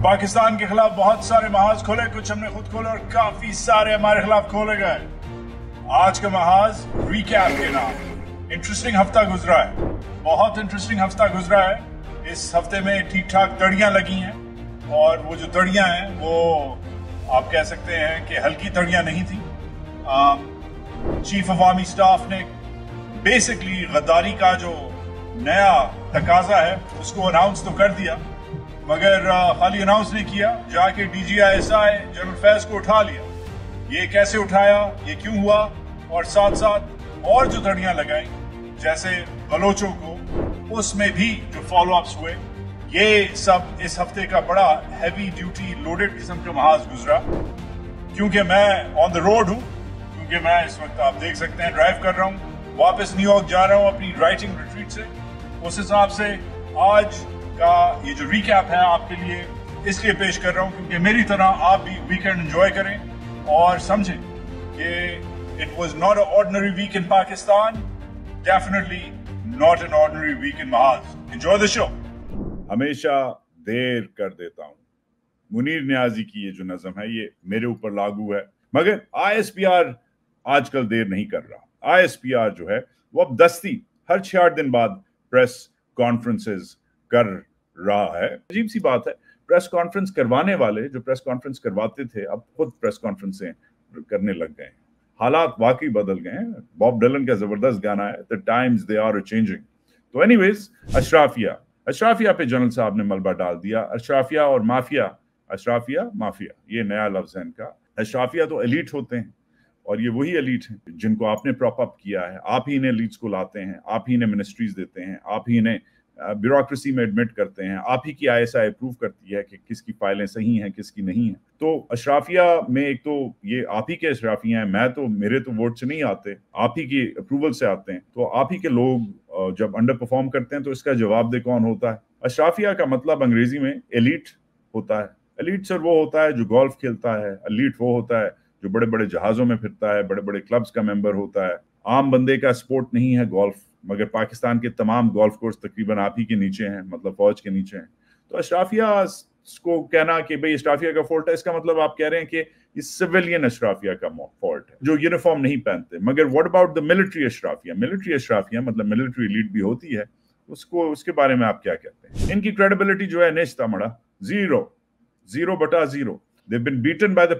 पाकिस्तान के खिलाफ बहुत सारे महाज खोले, कुछ हमने खुद खोले और काफी सारे हमारे खिलाफ खोले गए। आज का महाज रिकैप के नाम। इंटरेस्टिंग हफ्ता गुजरा है, बहुत इंटरेस्टिंग हफ्ता गुजरा है। इस हफ्ते में ठीक ठाक तड़ियां लगी हैं और वो जो तड़ियां हैं वो आप कह सकते हैं कि हल्की तड़ियां नहीं थी। चीफ ऑफ आर्मी स्टाफ ने बेसिकली गद्दारी का जो नया तकाजा है उसको अनाउंस तो कर दिया, मगर खाली अनाउंस नहीं किया, जाके DGISI जनरल फैज को उठा लिया। ये कैसे उठाया, ये क्यों हुआ, और साथ साथ और जो तड़ियां लगाई जैसे बलोचों को, उसमें भी जो फॉलो अप्स हुए, ये सब इस हफ्ते का बड़ा हैवी ड्यूटी लोडेड किस्म का महाज गुजरा। क्योंकि मैं ऑन द रोड हूँ, क्योंकि मैं इस वक्त आप देख सकते हैं ड्राइव कर रहा हूँ, वापस न्यूयॉर्क जा रहा हूँ अपनी राइटिंग रिट्रीट से। उस हिसाब से आज का ये जो रिकैप है आपके लिए इसलिए पेश कर रहा हूँ क्योंकि मेरी तरह आप भी वीकेंड एंजॉय करें और समझें कि it was not a ordinary week in Pakistan, definitely not an ordinary week in महाज। Enjoy the show. हमेशा देर कर देता हूँ, मुनीर नियाजी की ये जो नज़म है ये मेरे ऊपर लागू है, मगर ISPR आजकल देर नहीं कर रहा। ISPR जो है वो अब दस्ती हर 6-8 दिन बाद प्रेस कॉन्फ्रेंसेस कर रहा है। अजीब सी बात है, प्रेस कॉन्फ्रेंस करवाने वाले जो प्रेस कॉन्फ्रेंस करवाते थे अब खुद प्रेस कॉन्फ्रेंसें करने लग गए हैं। हालात वाकई बदल गए हैं। बॉब डिलन का जबरदस्त गाना है, the times they are changing. तो एनीवेज, अशराफिया पे जनरल साहब ने मलबा डाल दिया। अशराफिया और माफिया, अशराफिया माफिया ये नया लफ्ज है इनका। अशराफिया तो एलीट होते हैं और ये वही एलीट हैं जिनको आपने प्रॉप अप किया है। आप ही इन्हें एलीट्स को लाते हैं, आप ही इन्हें मिनिस्ट्रीज देते हैं, आप ही इन्हें ब्यूरोक्रेसी में एडमिट करते हैं, आप ही की ISI अप्रूव करती है कि किसकी फाइलें सही हैं किसकी नहीं है। तो अशराफिया में एक तो ये आप ही के अशराफिया हैं, मेरे तो वोट से नहीं आते, आप ही की अप्रूवल से आते हैं। तो आप ही के लोग जब अंडर परफॉर्म करते हैं तो इसका जवाबदेह कौन होता है? अशराफिया का मतलब अंग्रेजी में एलीट होता है। एलीट सर वो होता है जो गोल्फ खेलता है, एलीट वो होता है जो बड़े बड़े जहाजों में फिरता है, बड़े बड़े क्लब्स का मेंबर होता है। आम बंदे का स्पोर्ट नहीं है गोल्फ, मगर पाकिस्तान के तमाम गोल्फ कोर्स तकरीबन आप ही के नीचे हैं, मतलब फौज के नीचे हैं। तो अशराफिया को कहना कि भाई अशराफिया का फॉल्ट है, इसका मतलब आप कह रहे हैं कि ये सिविलियन अशराफिया का फॉल्ट है जो यूनिफॉर्म नहीं पहनते। मगर व्हाट अबाउट द मिलिट्री अशराफिया? मिलिट्री अशराफिया मतलब मिलिट्री एलीट भी होती है, उसके बारे में आप क्या कहते हैं? इनकी क्रेडिबिलिटी जो है नेश्ता मड़ा 0/0। They've been beaten by the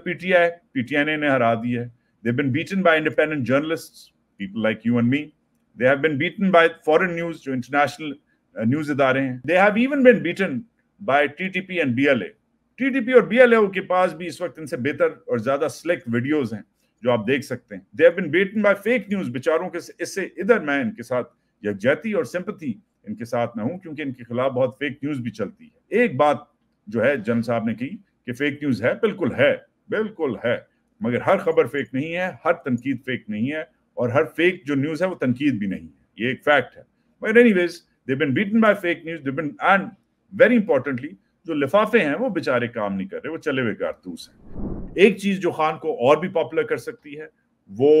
PTI ने हरा दी है। They've been beaten by independent journalists, people like you and me. They have been beaten by foreign news, जो international news इदारे हैं। They have even been beaten by TTP and BLA. TTP और BLA के पास भी इस वक्त इनसे बेहतर और ज्यादा स्लिक वीडियोस हैं जो आप देख सकते हैं। They have been beaten by fake news। बेचारों के इससे इधर मैं इनके साथ यकजहती और सिंपैथी इनके साथ में हूँ क्योंकि इनके खिलाफ बहुत फेक न्यूज भी चलती है। एक बात जो है जनरल साहब ने की कि फेक न्यूज है, बिल्कुल है, मगर हर खबर फेक नहीं है, हर तनकीद फेक नहीं है, और हर फेक जो न्यूज है वो तनकीद भी नहीं है, ये एक फैक्ट है। मगर anyways, they been beaten by fake news, and very importantly जो लिफाफे हैं वो बेचारे काम नहीं कर रहे, वो चले हुए कारतूस हैं। एक चीज जो खान को और भी पॉपुलर कर सकती है वो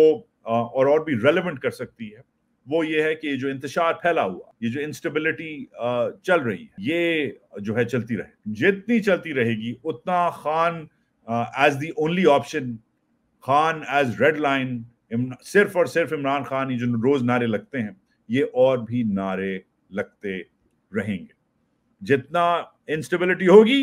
और भी रेलेवेंट कर सकती है वो ये है कि ये जो इंतशार फैला हुआ, ये जो इंस्टेबिलिटी चल रही है, ये जो है चलती रहे। जितनी चलती रहेगी उतना Khan as the only option, Khan as red line, सिर्फ और सिर्फ इमरान खान, ये जो रोज नारे लगते हैं ये और भी नारे लगते रहेंगे। जितना इंस्टेबिलिटी होगी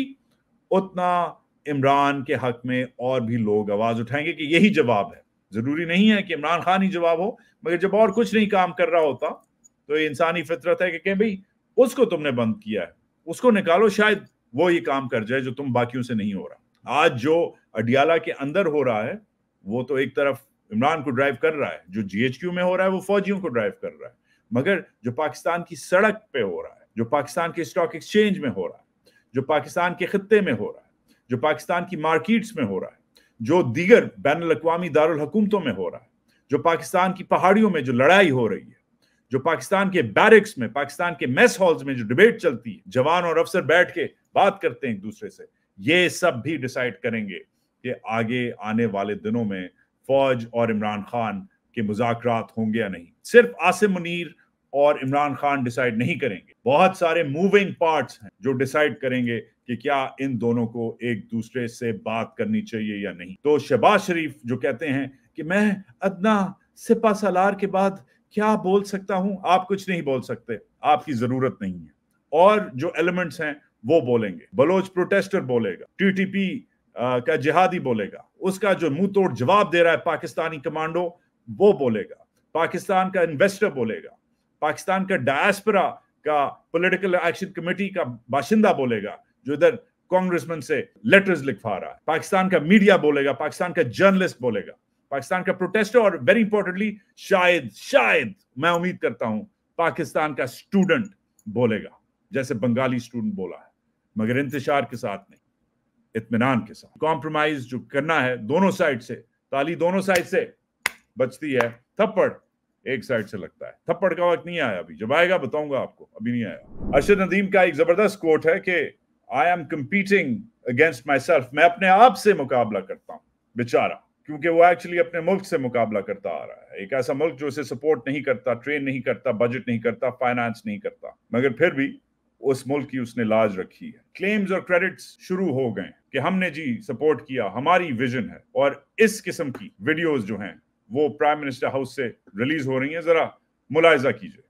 उतना इमरान के हक में और भी लोग आवाज उठाएंगे कि यही जवाब है। जरूरी नहीं है कि इमरान खान ही जवाब हो, मगर जब और कुछ नहीं काम कर रहा होता तो ये इंसानी फितरत है कि भाई उसको तुमने बंद किया है, उसको निकालो, शायद वो ये काम कर जाए जो तुम बाकियों से नहीं हो रहा। आज जो अडियाला के अंदर हो रहा है वो तो एक तरफ इमरान को ड्राइव कर रहा है, जो GHQ में हो रहा है वो फौजियों को ड्राइव कर रहा है, मगर जो पाकिस्तान की सड़क पे हो रहा है, जो पाकिस्तान के स्टॉक एक्सचेंज में हो रहा है, जो पाकिस्तान के खित्ते में हो रहा है, जो पाकिस्तान की मार्केट्स में हो रहा है, जो दीगर बैनुल अक़वामी दारुल हुकूमतों में हो रहा है, जो पाकिस्तान की पहाड़ियों में जो लड़ाई हो रही है, जो पाकिस्तान के बैरिक्स में, पाकिस्तान के मेस हॉल्स में जो डिबेट चलती है, जवान और अफसर बैठ के बात करते हैं एक दूसरे से, ये सब भी डिसाइड करेंगे कि आगे आने वाले दिनों में फौज और इमरान खान के मुज़ाकरात होंगे या नहीं। सिर्फ आसिम मुनीर और इमरान खान डिसाइड नहीं करेंगे, बहुत सारे मूविंग पार्ट्स हैं जो डिसाइड करेंगे کہ کیا ان دونوں کو ایک دوسرے سے بات کرنی چاہیے یا نہیں. تو شہباز شریف جو کہتے ہیں کہ میں ادنا سپہ سالار کے بعد کیا بول سکتا ہوں, آپ کچھ نہیں بول سکتے, آپ کی ضرورت نہیں ہے. اور جو ایلیمنٹس ہیں وہ بولیں گے. بلوچ پروٹیسٹر بولے گا, ٹی ٹی پی کا جہادی بولے گا, اس کا جو منہ توڑ جواب دے رہا ہے پاکستانی کمانڈو وہ بولے گا, پاکستان کا انویسٹر بولے گا, پاکستان کا ڈائسپورا کا پولیٹیکل ایکشن کمیٹی کا باشندہ بولے گا جو ادھر کانگریسمین سے لیٹرز لکھوا رہا ہے, پاکستان کا میڈیا بولے گا, پاکستان کا جرنلسٹ بولے گا, پاکستان کا پروٹیسٹر, اور ویری امپورٹنٹلی شاید میں امید کرتا ہوں پاکستان کا اسٹوڈنٹ بولے گا, جیسے بنگالی اسٹوڈنٹ بولا ہے, مگر انتشار کے ساتھ نہیں, اطمینان کے ساتھ. کمپرومائز جو کرنا ہے دونوں سائڈ سے, تالی دونوں سائڈ سے بچتی ہے, تھپڑ ایک سائڈ سے لگتا ہے. تھپڑ کا وقت نہیں آیا ابھی, جب آئے گا بتاؤں گا آپ کو, ابھی نہیں آیا. ارشد ندیم کا ایک زبردست کوٹ ہے کہ I am competing against myself, میں اپنے آپ سے مقابلہ کرتا ہوں بیچارہ, کیونکہ وہ ایکچولی اپنے ملک سے مقابلہ کرتا آ رہا ہے, ایک ایسا ملک جو اسے سپورٹ نہیں کرتا, ٹرین نہیں کرتا, بجٹ نہیں کرتا, فائنانس نہیں کرتا, مگر پھر بھی اس ملک کی اس نے لاج رکھی ہے. کلیمز اور کریڈٹس شروع ہو گئے کہ ہم نے جی سپورٹ کیا, ہماری ویژن ہے, اور اس قسم کی ویڈیوز جو ہیں وہ پرائم منسٹر ہاؤس سے ریلیز ہو رہی ہیں, ذرا ملاحظہ کیجئے.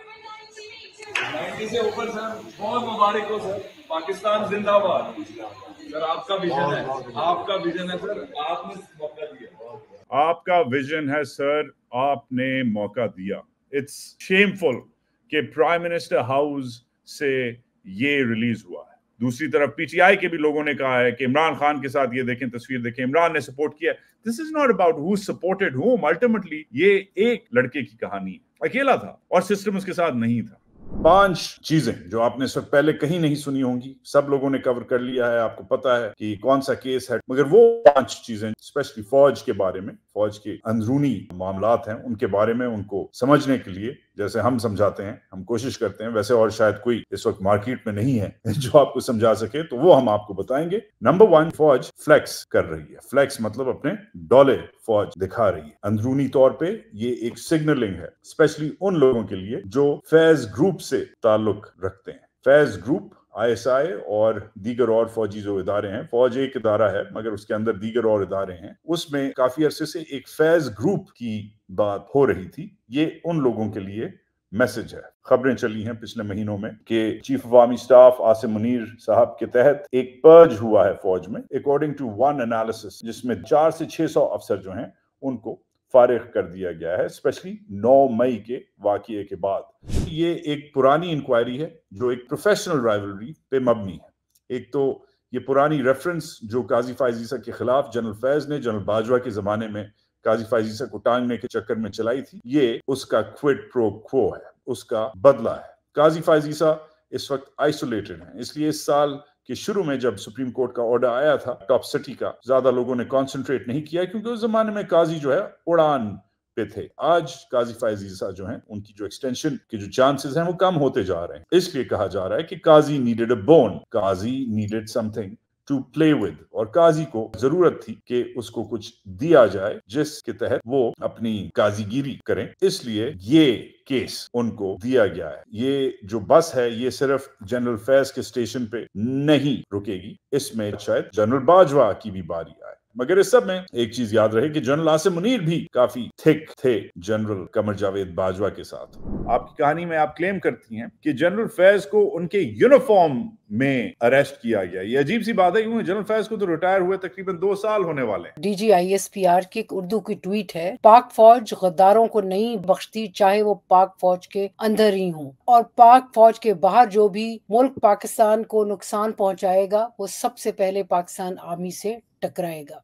90 سے اوپر سر, بہت مبارک ہو سر, پاکستان زندہ باد سر. آپ کا ویژن ہے, آپ کا ویژن ہے سر, آپ نے موقع دیا, آپ کا ویژن ہے سر, آپ نے موقع دیا. اٹس شیمفل کہ پرائم منسٹر ہاؤس سے یہ ریلیز ہوا ہے. دوسری طرف پی ٹی آئی کے بھی لوگوں نے کہا ہے کہ عمران خان کے ساتھ یہ دیکھیں, تصویر دیکھیں, عمران نے سپورٹ کیا. This is not about who supported whom, ultimately یہ ایک لڑکے کی کہانی ہے, اکیلا تھا اور سسٹم اس کے ساتھ نہیں تھا. 5 چیزیں جو آپ نے اس وقت پہلے کہیں نہیں سنی ہوں گی, سب لوگوں نے کور کر لیا ہے, آپ کو پتا ہے کہ کون سا کیس ہے, مگر وہ 5 چیزیں اسپیشلی فوج کے بارے میں, فوج کے اندرونی معاملات ہیں ان کے بارے میں, ان کو سمجھنے کے لیے جیسے ہم سمجھاتے ہیں, ہم کوشش کرتے ہیں ویسے, اور شاید کوئی اس وقت مارکیٹ میں نہیں ہے جو آپ کو سمجھا سکے, تو وہ ہم آپ کو بتائیں گے. نمبر 1, فوج فلیکس کر رہی ہے. فلیکس مطلب اپنے ڈولے فوج دکھا رہی ہے. اندرونی طور پہ یہ ایک سگنلنگ ہے, اسپیشلی ان لوگوں کے لیے جو فیض گروپ سے تعلق رکھتے ہیں. فیض گروپ ISI اور دیگر اور فوجی جو ادارے ہیں, فوج ایک ادارہ ہے مگر اس کے اندر دیگر اور ادارے ہیں, اس میں کافی عرصے سے ایک فیض گروپ کی بات ہو رہی تھی. یہ ان لوگوں کے لیے میسج ہے. خبریں چلی ہیں پچھلے مہینوں میں کہ چیف عوامی سٹاف عاصم منیر صاحب کے تحت ایک پرج ہوا ہے فوج میں, اکارڈنگ ٹو ون انالیسس, جس میں 400 سے 600 افسر جو ہیں ان کو فارغ کر دیا گیا ہے, اسپیشلی 9 مئی کے واقعے کے بعد. یہ ایک پرانی انکوائری ہے جو ایک پروفیشنل رائیولری پہ مبنی ہے. ایک تو یہ پرانی ریفرنس جو قاضی فائز عیسیٰ کے خلاف جنرل فیض نے جنرل باجوہ کے زمانے میں قاضی فائز عیسیٰ کو ٹانگنے کے چکر میں چلائی تھی, یہ اس کا کوئڈ پرو کھو ہے, اس کا بدلہ ہے. قاضی فائز عیسیٰ اس وقت آئسولیٹڈ ہیں, اس لیے اس سال کہ شروع میں جب سپریم کورٹ کا آرڈر آیا تھا ٹاپ سٹی کا, زیادہ لوگوں نے کانسنٹریٹ نہیں کیا کیونکہ اس زمانے میں قاضی جو ہے اڑان پہ تھے. آج قاضی فائز عیسیٰ جو ہیں ان کی جو ایکسٹینشن کے جو چانسز ہیں وہ کم ہوتے جا رہے ہیں. اس لیے کہا جا رہا ہے کہ Qazi needed a bone, Qazi needed something to play with, اور قاضی کو ضرورت تھی کہ اس کو کچھ دیا جائے جس کے تحت وہ اپنی قاضی گیری کریں. اس لیے یہ کیس ان کو دیا گیا ہے. یہ جو بس ہے یہ صرف جنرل فیض کے اسٹیشن پہ نہیں رکے گی, اس میں شاید جنرل باجوہ کی بھی باری آئے. مگر اس سب میں ایک چیز یاد رہے کہ جنرل عاصم منیر بھی کافی تھک تھے جنرل قمر جاوید باجوہ کے ساتھ. آپ کی کہانی میں آپ کلیم کرتی ہیں کہ جنرل فیض کو ان کے یونیفارم میں اریسٹ کیا گیا. یہ عجیب سی بات ہے کیونکہ جنرل فیض کو تو ریٹائر ہوئے تقریباً 2 سال ہونے والے ہیں. DGISPR کی ایک اردو کی ٹویٹ ہے, پاک فوج غداروں کو نہیں بخشتی چاہے وہ پاک فوج کے اندر ہی ہوں, اور پاک فوج کے باہر جو بھی ملک پاکستان کو نقصان پہنچائے گا وہ سب سے پہلے پاکستان آرمی سے ٹکرائے گا.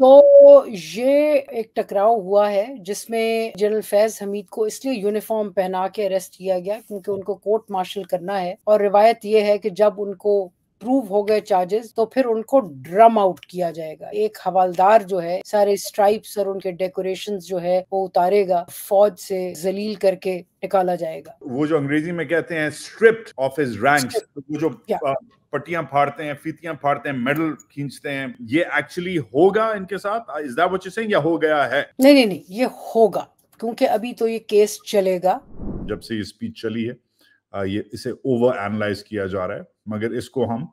یہ ایک ٹکراؤ ہوا ہے جس میں جنرل فیض حمید کو اس لیے یونیفارم پہنا کے اریسٹ کیا گیا کیونکہ ان کو کورٹ مارشل کرنا ہے, اور روایت یہ ہے کہ جب ان کو پروو ہو گئے چارجز تو پھر ان کو ڈرم آؤٹ کیا جائے گا. ایک حوالدار جو ہے سارے اسٹرائپس اور ان کے ڈیکوریشنز جو ہے وہ اتارے گا, فوج سے ذلیل کر کے نکالا جائے گا. وہ جو انگریزی میں کہتے ہیں stripped of his ranks, وہ جو پٹیاں پھاڑتے ہیں, فیتیاں پھاڑتے ہیں, میڈل کھینچتے ہیں, یہ ایکچولی ہوگا ان کے ساتھ؟ Is that what you're saying, یا ہو گیا ہے؟ نہیں, یہ ہوگا کیونکہ ابھی تو یہ کیس چلے گا. جب سے یہ اسپیچ چلی ہے یہ اسے اوور اینالائز کیا جا رہا ہے, مگر اس کو ہم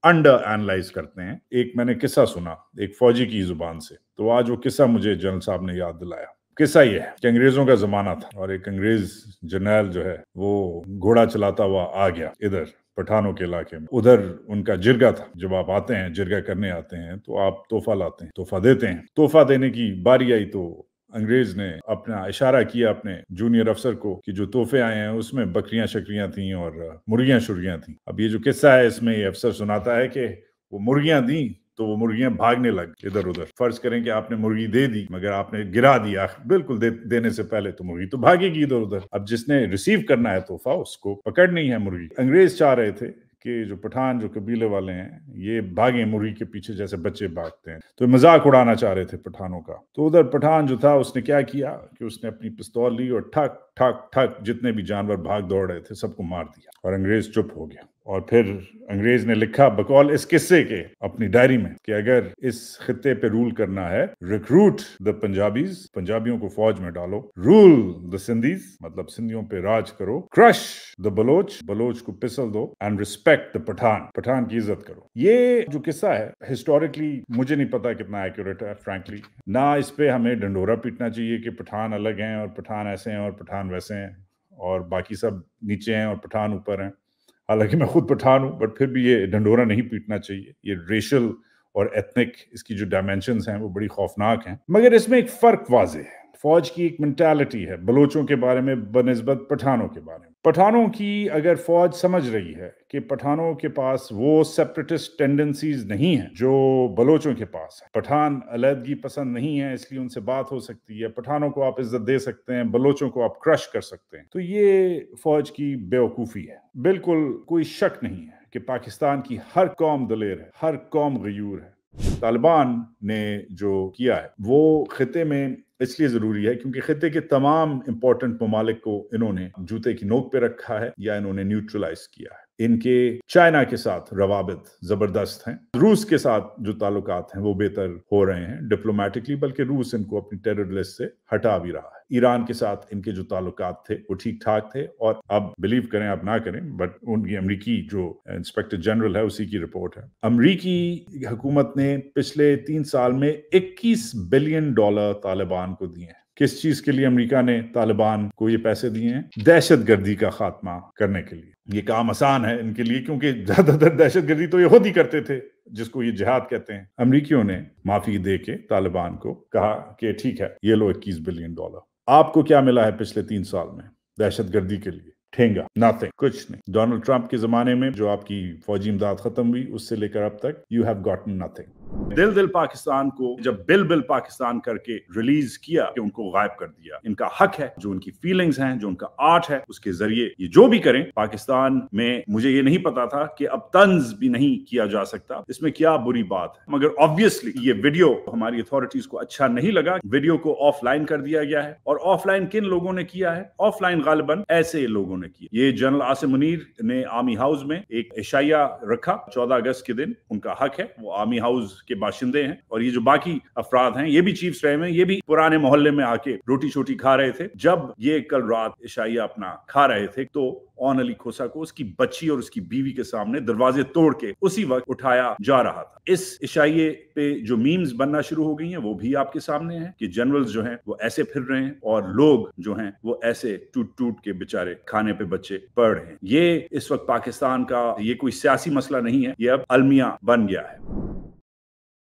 अंडर एनालाइज करते हैं। एक मैंने किस्सा सुना एक फौजी की जुबान से, तो आज वो किस्सा मुझे जनरल साहब ने याद दिलाया। किस्सा ये है कि अंग्रेजों का जमाना था और एक अंग्रेज जर्नैल जो है वो घोड़ा चलाता हुआ आ गया इधर पठानों के इलाके में। उधर उनका जिरगा था। जब आप आते हैं जिरगा करने आते हैं तो आप तोहफा लाते हैं, तोहफा देते हैं। तोहफा देने की बारी आई तो अंग्रेज ने अपना इशारा किया अपने जूनियर अफसर को कि जो तोहफे आए हैं उसमें बकरियां शकरियां थी और मुर्गियां शुर्गियां थी। अब ये जो किस्सा है इसमें ये अफसर सुनाता है कि वो मुर्गियां दी तो वो मुर्गियां भागने लग इधर उधर। फर्ज करें कि आपने मुर्गी दे दी मगर आपने गिरा दिया बिल्कुल देने से पहले, तो मुर्गी तो भागेगी इधर उधर। अब जिसने रिसीव करना है तोहफा उसको पकड़नी है मुर्गी। अंग्रेज चाह रहे थे कि जो पठान जो कबीले वाले हैं ये भागे मुर्गी के पीछे जैसे बच्चे भागते हैं, तो मजाक उड़ाना चाह रहे थे पठानों का। तो उधर पठान जो था उसने क्या किया कि उसने अपनी पिस्तौल ली और ठक ठक ठक जितने भी जानवर भाग दौड़ रहे थे सबको मार दिया और अंग्रेज चुप हो गया। और फिर अंग्रेज ने लिखा बकौल इस किस्से के अपनी डायरी में कि अगर इस खित्ते पे रूल करना है, रिक्रूट द पंजाबीज, पंजाबियों को फौज में डालो, रूल द सिंधीज, मतलब सिंधियों पे राज करो, क्रश द बलोच, बलोच को पिसल दो, and respect the Pathan, Pathan की इज्जत करो। ये जो किस्सा है हिस्टोरिकली मुझे नहीं पता कितना एक्यूरेट है फ्रैंकली। ना इस पे हमें ढंडोरा पीटना चाहिए कि पठान अलग हैं और पठान ऐसे हैं और पठान वैसे हैं और बाकी सब नीचे हैं और पठान ऊपर हैं। हालांकि मैं खुद पठान हूं, बट फिर भी ये ढंडोरा नहीं पीटना चाहिए। ये रेशियल और एथनिक इसकी जो डायमेंशंस हैं वो बड़ी खौफनाक हैं। मगर इसमें एक फर्क वाज़ेह है। फौज की एक मेंटालिटी है बलोचों के बारे में बनिस्बत पठानों के बारे में। पठानों की अगर फौज समझ रही है कि पठानों के पास वो सेपरेटिस्ट टेंडेंसीज नहीं है जो बलोचों के पास है, पठान अलहदगी पसंद नहीं है इसलिए उनसे बात हो सकती है, पठानों को आप इज्जत दे सकते हैं, बलोचों को आप क्रश कर सकते हैं, तो ये फौज की बेवकूफ़ी है। बिल्कुल कोई शक नहीं है कि पाकिस्तान की हर कौम दलेर है, हर कौम गयूर है। तालिबान ने जो किया है वो खिते में इसलिए जरूरी है क्योंकि खिते के तमाम इंपॉर्टेंट ममालिक को इन्होंने जूते की नोक पे रखा है या इन्होंने न्यूट्रलाइज किया है। इनके चाइना के साथ रवाबित जबरदस्त हैं, रूस के साथ जो ताल्लुकात हैं वो बेहतर हो रहे हैं डिप्लोमेटिकली, बल्कि रूस इनको अपनी टेरर लिस्ट से हटा भी रहा है। ईरान के साथ इनके जो ताल्लुकात थे वो ठीक ठाक थे और अब बिलीव करें आप ना करें बट उनकी अमरीकी जो इंस्पेक्टर जनरल है उसी की रिपोर्ट है। अमरीकी हुकूमत ने पिछले 3 साल में $21 बिलियन तालिबान को दिए हैं। किस चीज के लिए अमेरिका ने तालिबान को ये पैसे दिए हैं? दहशतगर्दी का खात्मा करने के लिए। ये काम आसान है इनके लिए क्योंकि ज्यादातर दहशतगर्दी तो ये खुद ही करते थे जिसको ये जिहाद कहते हैं। अमरीकियों ने माफी दे के तालिबान को कहा कि ठीक है ये लो $21 बिलियन। आपको क्या मिला है पिछले 3 साल में दहशतगर्दी के लिए? ठेंगा, नथिंग, कुछ नहीं। डोनाल्ड ट्रंप के जमाने में जो आपकी फौजी इमदाद खत्म हुई उससे लेकर अब तक यू हैव गॉटन नथिंग। दिल पाकिस्तान को जब बिल पाकिस्तान करके रिलीज किया कि उनको गायब कर दिया। इनका हक है, जो उनकी फीलिंग्स हैं, जो उनका आर्ट है, उसके जरिए ये जो भी करें। पाकिस्तान में मुझे ये नहीं पता था कि अब तंज भी नहीं किया जा सकता, इसमें क्या बुरी बात है। मगर ऑब्वियसली ये वीडियो हमारी अथॉरिटीज को अच्छा नहीं लगा। वीडियो को ऑफलाइन कर दिया गया है और ऑफलाइन किन लोगों ने किया है? ऑफलाइन गालिबन ऐसे लोगों ने किया। ये जनरल आसिम मुनीर ने आर्मी हाउस में एक इशाया रखा 14 अगस्त के दिन। उनका हक है, वो आर्मी हाउस के बाशिंदे हैं और ये जो बाकी अफराद हैं ये भी चीफ्स रहे हैं, ये भी पुराने मोहल्ले में आके रोटी छोटी खा रहे थे। जब ये कल रात इशाइया अपना खा रहे थे तो ऑन अली खोसा को उसकी बच्ची और उसकी बीवी के सामने दरवाजे तोड़ के उसी वक्त उठाया जा रहा था। इस इशाइये पे जो मीम्स बनना शुरू हो गई हैं वो भी आपके सामने हैं कि जनरल्स जो हैं वो ऐसे फिर रहे हैं और लोग जो हैं वो ऐसे टूट टूट के बेचारे खाने पे बच्चे पड़ रहे हैं। ये इस वक्त पाकिस्तान का ये कोई सियासी मसला नहीं है, ये अब अलमिया बन गया है।